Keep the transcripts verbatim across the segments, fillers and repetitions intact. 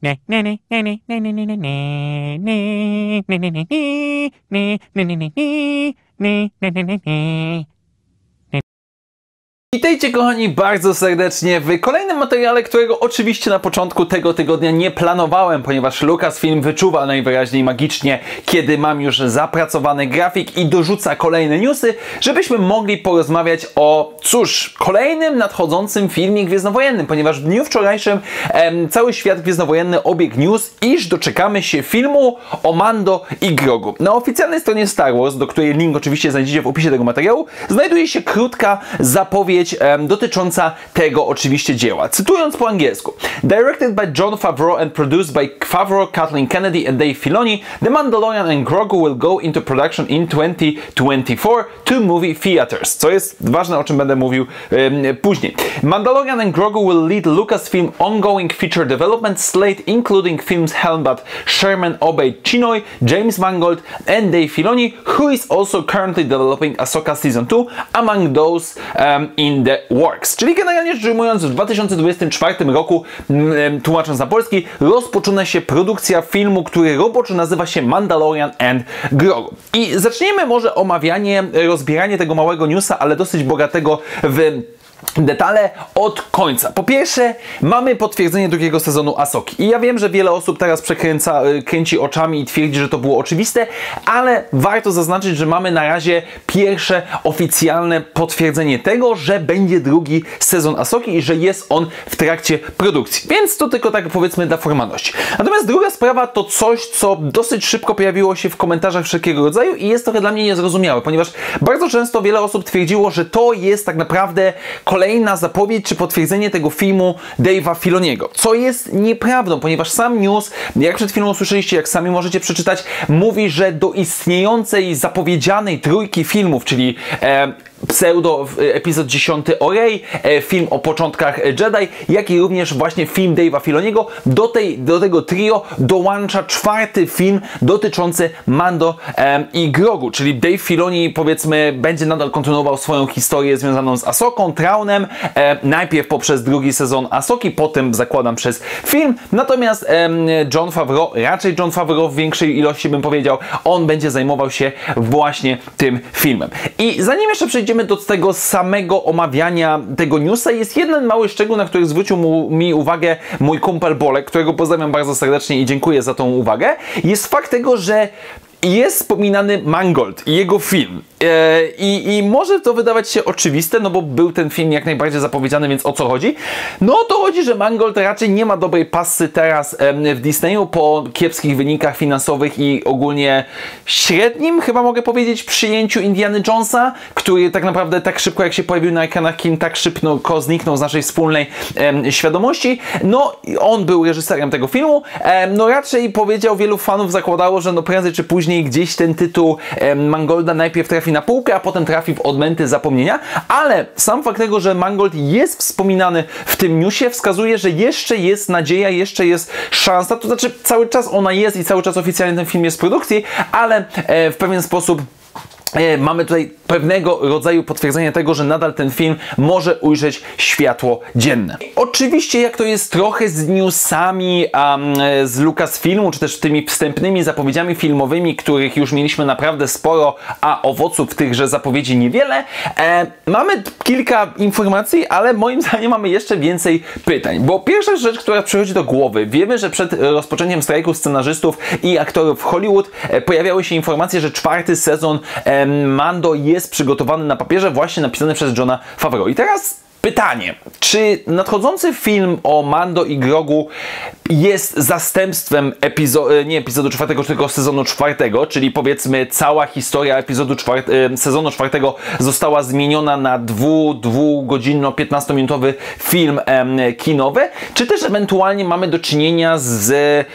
Witajcie kochani bardzo serdecznie w kolejnym materiale, którego oczywiście na początku tego tygodnia nie planowałem, ponieważ Lucasfilm wyczuwa najwyraźniej magicznie, kiedy mam już zapracowany grafik i dorzuca kolejne newsy, żebyśmy mogli porozmawiać o, cóż, kolejnym nadchodzącym filmie gwiezdnowojennym, ponieważ w dniu wczorajszym em, cały świat gwiezdnowojenny obiegł news, iż doczekamy się filmu o Mando i Grogu. Na oficjalnej stronie Star Wars, do której link oczywiście znajdziecie w opisie tego materiału, znajduje się krótka zapowiedź Um, dotycząca tego oczywiście dzieła. Cytując po angielsku: Directed by Jon Favreau and produced by Favreau, Kathleen Kennedy and Dave Filoni, The Mandalorian and Grogu will go into production in twenty twenty-four to movie theaters. Co jest ważne, o czym będę mówił um, później. Mandalorian and Grogu will lead Lucasfilm ongoing feature development slate, including films helmed by Sherman Obeid-Chinoy, James Mangold and Dave Filoni, who is also currently developing Ahsoka Season two, among those um, in the works. Czyli generalnie rzecz ujmując, w dwa tysiące dwudziestym czwartym roku, tłumacząc na polski, rozpoczyna się produkcja filmu, który roboczo nazywa się Mandalorian and Grogu. I zacznijmy może omawianie, rozbieranie tego małego newsa, ale dosyć bogatego w detale od końca. Po pierwsze, mamy potwierdzenie drugiego sezonu Ahsoki. I ja wiem, że wiele osób teraz przekręca, kręci oczami i twierdzi, że to było oczywiste, ale warto zaznaczyć, że mamy na razie pierwsze oficjalne potwierdzenie tego, że będzie drugi sezon Ahsoki i że jest on w trakcie produkcji. Więc to tylko tak powiedzmy dla formalności. Natomiast druga sprawa to coś, co dosyć szybko pojawiło się w komentarzach wszelkiego rodzaju i jest trochę dla mnie niezrozumiałe, ponieważ bardzo często wiele osób twierdziło, że to jest tak naprawdę kolejna zapowiedź czy potwierdzenie tego filmu Dave'a Filoniego, co jest nieprawdą, ponieważ sam news, jak przed chwilą usłyszeliście, jak sami możecie przeczytać, mówi, że do istniejącej, zapowiedzianej trójki filmów, czyli e, pseudo epizod dziesiąty o Rey, e, film o początkach Jedi, jak i również właśnie film Dave'a Filoniego, do, tej, do tego trio dołącza czwarty film dotyczący Mando e, i Grogu, czyli Dave Filoni, powiedzmy, będzie nadal kontynuował swoją historię związaną z Ahsoką, Traunem, e, najpierw poprzez drugi sezon Ahsoki, potem zakładam przez film, natomiast e, Jon Favreau, raczej Jon Favreau w większej ilości bym powiedział, on będzie zajmował się właśnie tym filmem. I zanim jeszcze przejdziemy do tego samego omawiania tego newsa, jest jeden mały szczegół, na który zwrócił mu, mi uwagę mój kumpel Bolek, którego pozdrawiam bardzo serdecznie i dziękuję za tą uwagę. Jest fakt tego, że jest wspominany Mangold i jego film. E, i, I może to wydawać się oczywiste, no bo był ten film jak najbardziej zapowiedziany, więc o co chodzi? No o to chodzi, że Mangold raczej nie ma dobrej passy teraz e, w Disneyu po kiepskich wynikach finansowych i ogólnie średnim, chyba mogę powiedzieć, przyjęciu Indiany Jonesa, który tak naprawdę tak szybko jak się pojawił na ekranach kin, tak szybko zniknął z naszej wspólnej e, świadomości. No on był reżyserem tego filmu. E, no raczej powiedział, wielu fanów zakładało, że no prędzej czy później gdzieś ten tytuł e, Mangolda najpierw trafi na półkę, a potem trafi w odmęty zapomnienia, ale sam fakt tego, że Mangold jest wspominany w tym newsie, wskazuje, że jeszcze jest nadzieja, jeszcze jest szansa, to znaczy cały czas ona jest i cały czas oficjalnie ten film jest w produkcji, ale e, w pewien sposób E, mamy tutaj pewnego rodzaju potwierdzenie tego, że nadal ten film może ujrzeć światło dzienne. Oczywiście, jak to jest trochę z newsami um, z Lucasfilmu, czy też tymi wstępnymi zapowiedziami filmowymi, których już mieliśmy naprawdę sporo, a owoców tychże zapowiedzi niewiele, e, mamy kilka informacji, ale moim zdaniem mamy jeszcze więcej pytań. Bo pierwsza rzecz, która przychodzi do głowy, wiemy, że przed rozpoczęciem strajku scenarzystów i aktorów w Hollywood e, pojawiały się informacje, że czwarty sezon e, Mando jest przygotowany na papierze, właśnie napisany przez Jona Favreau. I teraz pytanie, czy nadchodzący film o Mando i Grogu jest zastępstwem epizodu, nie epizodu czwartego, tylko sezonu czwartego, czyli powiedzmy cała historia epizodu czwarte, sezonu czwartego została zmieniona na dwu, dwugodzinno, piętnastominutowy film em, kinowy, czy też ewentualnie mamy do czynienia z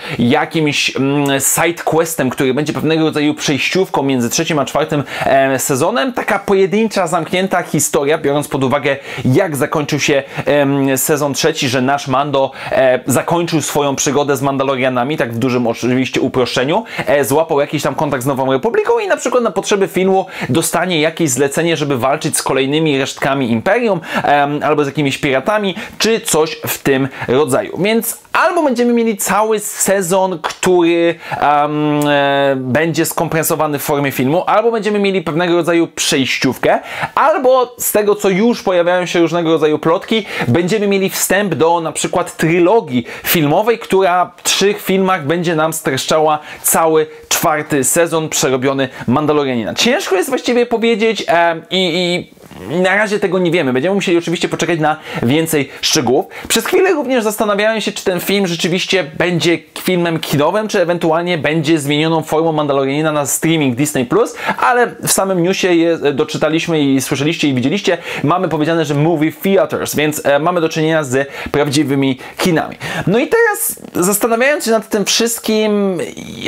jakimś mm, sidequestem, który będzie pewnego rodzaju przejściówką między trzecim a czwartym em, sezonem, taka pojedyncza, zamknięta historia, biorąc pod uwagę, jak jak zakończył się e, sezon trzeci, że nasz Mando e, zakończył swoją przygodę z Mandalorianami, tak w dużym oczywiście uproszczeniu, e, złapał jakiś tam kontakt z Nową Republiką i na przykład na potrzeby filmu dostanie jakieś zlecenie, żeby walczyć z kolejnymi resztkami Imperium, e, albo z jakimiś piratami, czy coś w tym rodzaju. Więc albo będziemy mieli cały sezon, który um, e, będzie skompensowany w formie filmu, albo będziemy mieli pewnego rodzaju przejściówkę, albo z tego, co już pojawiają się różnego rodzaju plotki, będziemy mieli wstęp do na przykład trylogii filmowej, która w trzech filmach będzie nam streszczała cały czwarty sezon przerobiony Mandalorianina. Ciężko jest właściwie powiedzieć e, i, i na razie tego nie wiemy. Będziemy musieli oczywiście poczekać na więcej szczegółów. Przez chwilę również zastanawiałem się, czy ten film rzeczywiście będzie filmem kinowym, czy ewentualnie będzie zmienioną formą Mandalorianina na streaming Disney plus, ale w samym newsie je doczytaliśmy i słyszeliście i widzieliście, mamy powiedziane, że movie theaters, więc e, mamy do czynienia z prawdziwymi kinami. No i teraz zastanawiając się nad tym wszystkim...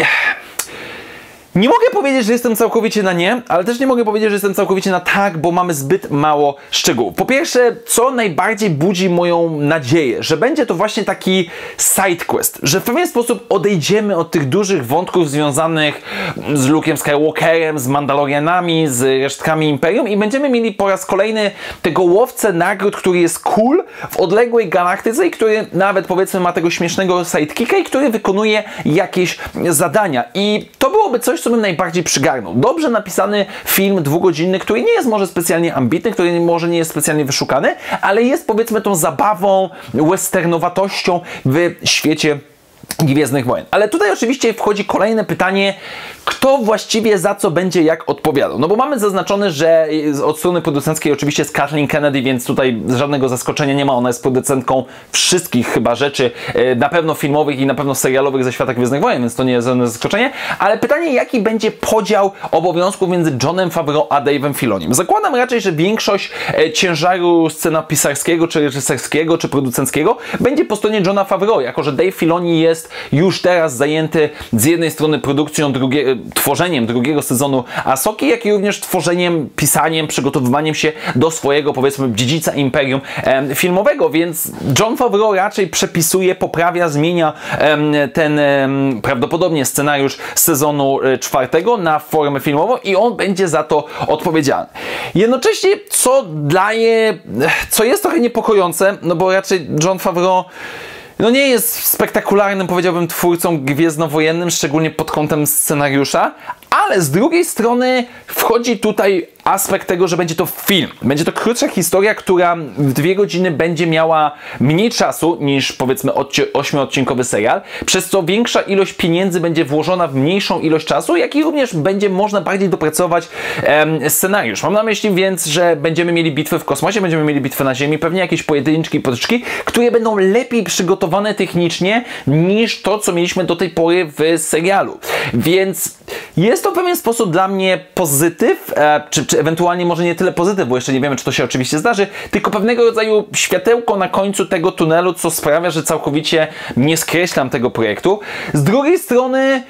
Nie mogę powiedzieć, że jestem całkowicie na nie, ale też nie mogę powiedzieć, że jestem całkowicie na tak, bo mamy zbyt mało szczegółów. Po pierwsze, co najbardziej budzi moją nadzieję, że będzie to właśnie taki side quest, że w pewien sposób odejdziemy od tych dużych wątków związanych z Luke'em Skywalkerem, z Mandalorianami, z resztkami Imperium i będziemy mieli po raz kolejny tego łowcę nagród, który jest cool w odległej galaktyce i który nawet powiedzmy ma tego śmiesznego sidekicka i który wykonuje jakieś zadania. I to byłoby coś, co bym najbardziej przygarnął. Dobrze napisany film dwugodzinny, który nie jest może specjalnie ambitny, który może nie jest specjalnie wyszukany, ale jest powiedzmy tą zabawą, westernowatością w świecie Gwiezdnych Wojen. Ale tutaj oczywiście wchodzi kolejne pytanie, kto właściwie za co będzie jak odpowiadał. No bo mamy zaznaczone, że od strony producenckiej oczywiście jest Kathleen Kennedy, więc tutaj żadnego zaskoczenia nie ma. Ona jest producentką wszystkich chyba rzeczy, na pewno filmowych i na pewno serialowych ze świata Gwiezdnych Wojen, więc to nie jest żadne zaskoczenie. Ale pytanie, jaki będzie podział obowiązków między Johnem Favreau a Dave'em Filonim. Zakładam raczej, że większość ciężaru scenapisarskiego, czy reżyserskiego, czy producenckiego będzie po stronie Johna Favreau, jako że Dave Filoni jest już teraz zajęty z jednej strony produkcją drugiego, tworzeniem drugiego sezonu Asoki, jak i również tworzeniem, pisaniem, przygotowywaniem się do swojego, powiedzmy, dziedzica imperium e, filmowego, więc Jon Favreau raczej przepisuje, poprawia, zmienia e, ten e, prawdopodobnie scenariusz sezonu e, czwartego na formę filmową i on będzie za to odpowiedzialny. Jednocześnie, co daje, co jest trochę niepokojące, no bo raczej Jon Favreau no nie jest spektakularnym, powiedziałbym, twórcą gwiezdnowojennym, szczególnie pod kątem scenariusza, ale z drugiej strony wchodzi tutaj aspekt tego, że będzie to film. Będzie to krótsza historia, która w dwie godziny będzie miała mniej czasu niż powiedzmy ośmiodcinkowy serial, przez co większa ilość pieniędzy będzie włożona w mniejszą ilość czasu, jak i również będzie można bardziej dopracować em, scenariusz. Mam na myśli więc, że będziemy mieli bitwy w kosmosie, będziemy mieli bitwy na Ziemi, pewnie jakieś pojedynczki, potyczki, które będą lepiej przygotowane technicznie niż to, co mieliśmy do tej pory w serialu. Więc jest to w pewien sposób dla mnie pozytyw, e, czy, czy ewentualnie może nie tyle pozytyw, bo jeszcze nie wiemy, czy to się oczywiście zdarzy, tylko pewnego rodzaju światełko na końcu tego tunelu, co sprawia, że całkowicie nie skreślam tego projektu. Z drugiej strony...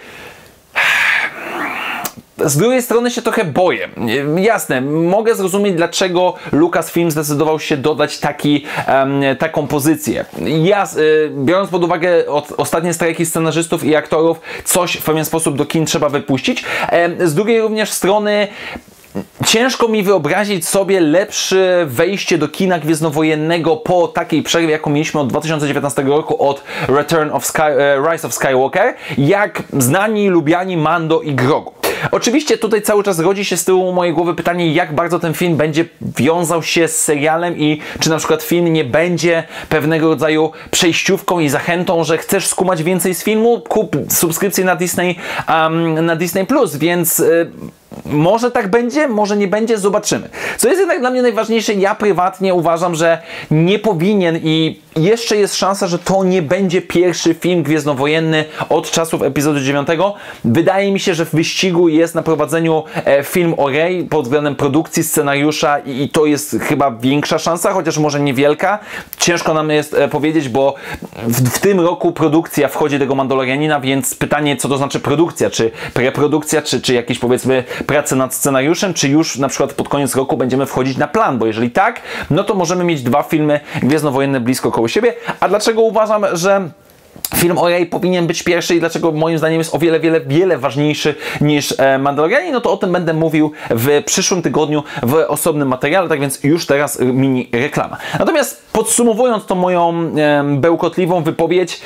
Z drugiej strony się trochę boję. Jasne, mogę zrozumieć, dlaczego Lucasfilm zdecydował się dodać taki, um, taką pozycję. Ja, y, biorąc pod uwagę od, ostatnie strajki scenarzystów i aktorów, coś w pewien sposób do kin trzeba wypuścić. E, z drugiej również strony ciężko mi wyobrazić sobie lepsze wejście do kina gwiezdnowojennego po takiej przerwie, jaką mieliśmy od dwa tysiące dziewiętnastego roku od Return of Sky, Rise of Skywalker, jak znani, lubiani Mando i Grogu. Oczywiście tutaj cały czas rodzi się z tyłu mojej głowy pytanie, jak bardzo ten film będzie wiązał się z serialem i czy na przykład film nie będzie pewnego rodzaju przejściówką i zachętą, że chcesz skumać więcej z filmu, kup subskrypcję na Disney, um, na Disney plus, więc... Y może tak będzie, może nie będzie, zobaczymy. Co jest jednak dla mnie najważniejsze, ja prywatnie uważam, że nie powinien i jeszcze jest szansa, że to nie będzie pierwszy film gwiezdnowojenny od czasów epizodu dziewiątego. Wydaje mi się, że w wyścigu jest na prowadzeniu e, film o Rey pod względem produkcji, scenariusza i, i to jest chyba większa szansa, chociaż może niewielka. Ciężko nam jest e, powiedzieć, bo w, w tym roku produkcja wchodzi tego Mandalorianina, więc pytanie, co to znaczy produkcja, czy preprodukcja, czy, czy jakieś powiedzmy pracę nad scenariuszem, czy już na przykład pod koniec roku będziemy wchodzić na plan, bo jeżeli tak, no to możemy mieć dwa filmy gwiezdnowojenne blisko koło siebie. A dlaczego uważam, że film o Rey powinien być pierwszy i dlaczego moim zdaniem jest o wiele, wiele, wiele ważniejszy niż e, Mandalorianie, no to o tym będę mówił w przyszłym tygodniu w osobnym materiale, tak więc już teraz mini reklama. Natomiast podsumowując tą moją e, bełkotliwą wypowiedź,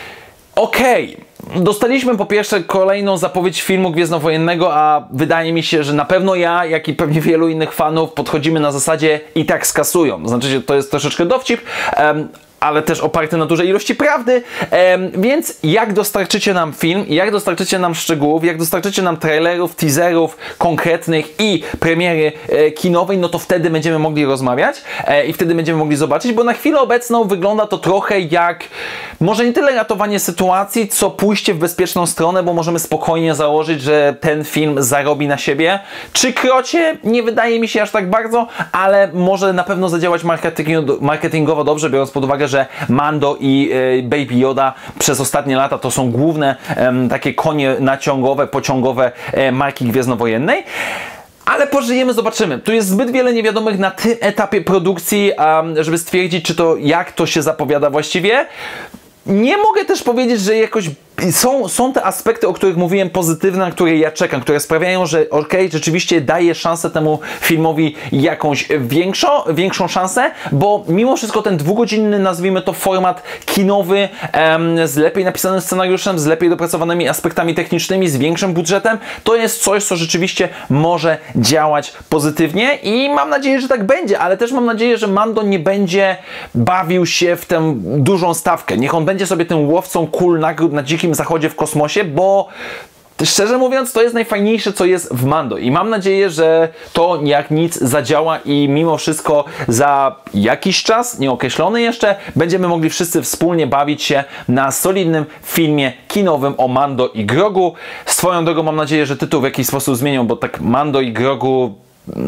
okej, okay. Dostaliśmy po pierwsze kolejną zapowiedź filmu gwiezdnowojennego, a wydaje mi się, że na pewno ja, jak i pewnie wielu innych fanów podchodzimy na zasadzie i tak skasują. Znaczy, że to jest troszeczkę dowcip, um, ale też oparty na dużej ilości prawdy, ehm, więc jak dostarczycie nam film, jak dostarczycie nam szczegółów, jak dostarczycie nam trailerów, teaserów konkretnych i premiery e, kinowej, no to wtedy będziemy mogli rozmawiać e, i wtedy będziemy mogli zobaczyć, bo na chwilę obecną wygląda to trochę jak, może nie tyle ratowanie sytuacji, co pójście w bezpieczną stronę, bo możemy spokojnie założyć, że ten film zarobi na siebie. Czy krocie? Nie wydaje mi się aż tak bardzo, ale może na pewno zadziałać marketingowo dobrze, biorąc pod uwagę, że Mando i e, Baby Yoda przez ostatnie lata to są główne e, takie konie naciągowe, pociągowe e, marki gwiezdnowojennej. Ale pożyjemy, zobaczymy. Tu jest zbyt wiele niewiadomych na tym etapie produkcji, um, żeby stwierdzić, czy to, jak to się zapowiada właściwie. Nie mogę też powiedzieć, że jakoś są, są te aspekty, o których mówiłem, pozytywne, na które ja czekam, które sprawiają, że okej, okay, rzeczywiście daję szansę temu filmowi jakąś większą, większą szansę, bo mimo wszystko ten dwugodzinny, nazwijmy to, format kinowy em, z lepiej napisanym scenariuszem, z lepiej dopracowanymi aspektami technicznymi, z większym budżetem, to jest coś, co rzeczywiście może działać pozytywnie i mam nadzieję, że tak będzie, ale też mam nadzieję, że Mando nie będzie bawił się w tę dużą stawkę. Niech on będzie sobie tym łowcą kul nagród na dzikim zachodzie w kosmosie, bo szczerze mówiąc, to jest najfajniejsze, co jest w Mando i mam nadzieję, że to jak nic zadziała i mimo wszystko za jakiś czas, nieokreślony jeszcze, będziemy mogli wszyscy wspólnie bawić się na solidnym filmie kinowym o Mando i Grogu. Swoją drogą mam nadzieję, że tytuł w jakiś sposób zmienią, bo tak Mando i Grogu...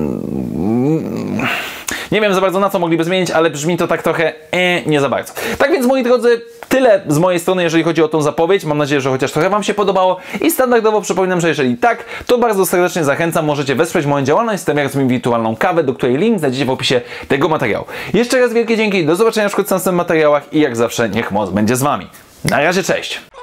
Nie wiem za bardzo, na co mogliby zmienić, ale brzmi to tak trochę e, nie za bardzo. Tak więc, moi drodzy, tyle z mojej strony, jeżeli chodzi o tą zapowiedź. Mam nadzieję, że chociaż trochę Wam się podobało i standardowo przypominam, że jeżeli tak, to bardzo serdecznie zachęcam, możecie wesprzeć moją działalność, stawiając mi wirtualną kawę, do której link znajdziecie w opisie tego materiału. Jeszcze raz wielkie dzięki, do zobaczenia w następnych materiałach i jak zawsze niech moc będzie z Wami. Na razie, cześć!